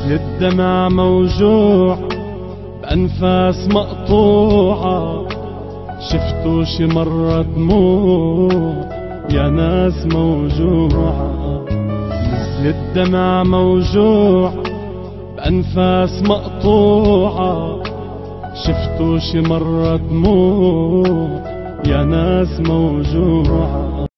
الدمع موجوع بأنفاس مقطوعة، شفتوا شي مرة دموع يا ناس موجوعة. الدمع موجوع بأنفاس مقطوعة، شفتوا شي مرة دموع يا ناس موجوعة.